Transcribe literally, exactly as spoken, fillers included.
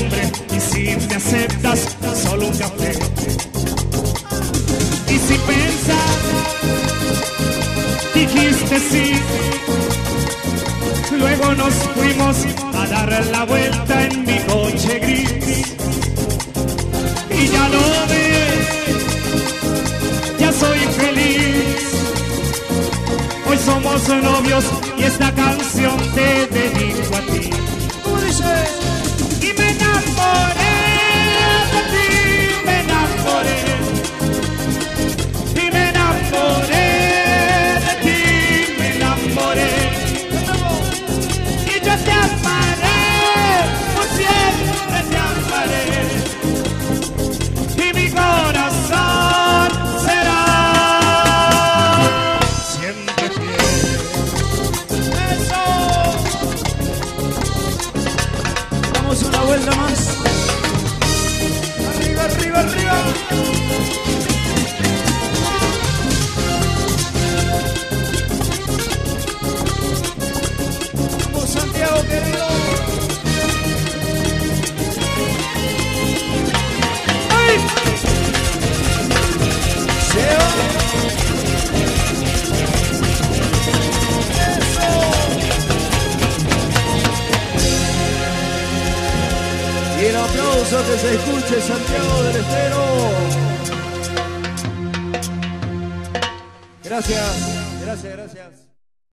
nombre y si me aceptas solo un café. Y si pensas, dijiste sí. Luego nos fuimos a dar la vuelta en mi coche gris. Y ya lo ves, ya soy feliz. Hoy somos novios y esta canción te dedico a ti. ¿Cómo dice? Y me enamoré de ti, me enamoré. Y me enamoré de ti, me enamoré. Y yo te amaré, por siempre te amaré. Y mi corazón será siempre fiel. ¡Eso! Damos una vuelta más. Arriba, arriba, arriba. Vamos, Santiago, querido. ¡Ay! Se va. Eso. Y el aplauso que se escuche, Santiago del Estero. Gracias.